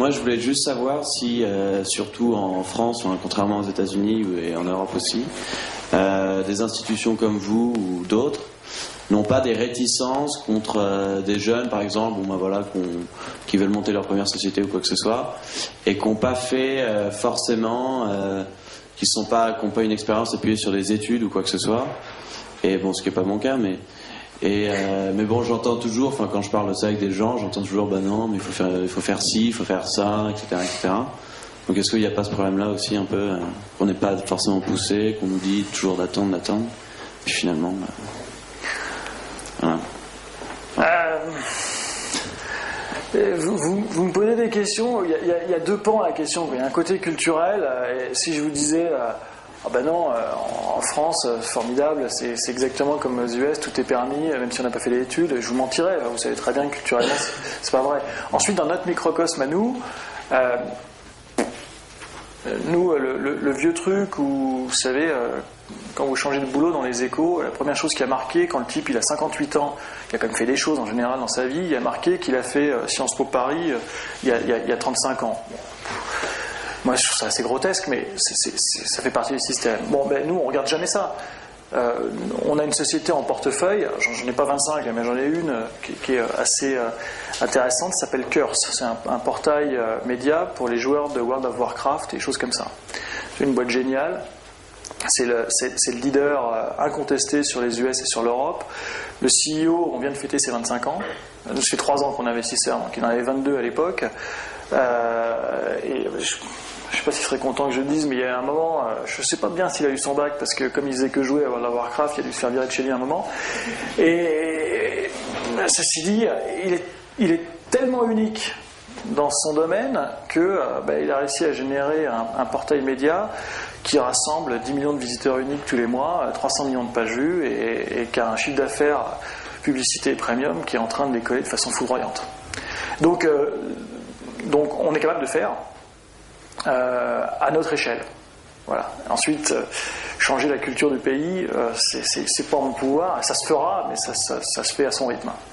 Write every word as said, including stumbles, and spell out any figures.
Moi, je voulais juste savoir si, euh, surtout en France, hein, contrairement aux États-Unis et en Europe aussi, euh, des institutions comme vous ou d'autres n'ont pas des réticences contre euh, des jeunes, par exemple, bon, bah, voilà, qu'on, qui veulent monter leur première société ou quoi que ce soit, et qui n'ont pas fait euh, forcément, euh, qui sont pas, qui n'ont pas une expérience appuyée sur des études ou quoi que ce soit. Et bon, ce qui n'est pas mon cas, mais Et euh, mais bon, j'entends toujours, enfin quand je parle de ça avec des gens, j'entends toujours, bah non, mais il faut faire, il faut faire ci, il faut faire ça, et cetera, et cetera. Donc est-ce qu'il n'y a pas ce problème-là aussi un peu, euh, qu'on n'est pas forcément poussé, qu'on nous dit toujours d'attendre, d'attendre, puis finalement, bah, voilà. Euh, vous, vous, vous me posez des questions. Il y, a, il y a deux pans à la question. Il y a un côté culturel. Et si je vous disais, euh, ah ben non, euh, en France, euh, formidable, c'est, c'est exactement comme aux U S, tout est permis, même si on n'a pas fait les études, je vous mentirais. Vous savez très bien que culturellement, c'est, c'est pas vrai. Ensuite, dans notre microcosme à nous, euh, nous, le, le, le vieux truc où, vous savez, euh, quand vous changez de boulot dans les échos, la première chose qui a marqué, quand le type il a cinquante-huit ans, il a quand même fait des choses en général dans sa vie, il a marqué qu'il a fait euh, Sciences Po Paris euh, il, y a, il, y a, il y a trente-cinq ans. Moi, je trouve ça assez grotesque, mais c'est, c'est, c'est, ça fait partie du système. Bon, ben nous, on regarde jamais ça. Euh, on a une société en portefeuille, j'en, j'en ai pas vingt-cinq, mais j'en ai une euh, qui, qui est assez euh, intéressante, ça s'appelle Curse. C'est un, un portail euh, média pour les joueurs de World of Warcraft et des choses comme ça. C'est une boîte géniale. C'est le, c'est, c'est le leader euh, incontesté sur les U S et sur l'Europe. Le C E O, on vient de fêter ses vingt-cinq ans. Ça fait trois ans qu'on est investisseur, donc il en avait vingt-deux à l'époque. Euh, et je, je sais pas s'il serait content que je le dise, mais il y a un moment, euh, je sais pas bien s'il a eu son bac, parce que comme il faisait que jouer à World of Warcraft, il a dû se faire virer de chez lui un moment. Et, et ceci dit, il est, il est tellement unique dans son domaine que euh, bah, il a réussi à générer un, un portail média qui rassemble dix millions de visiteurs uniques tous les mois, trois cents millions de pages vues, et, et qui a un chiffre d'affaires publicité et premium qui est en train de décoller de façon foudroyante. Donc, euh, donc on est capable de faire euh, à notre échelle. Voilà. Ensuite, euh, changer la culture du pays, euh, c'est, c'est, c'est pas en mon pouvoir, ça se fera, mais ça, ça, ça se fait à son rythme.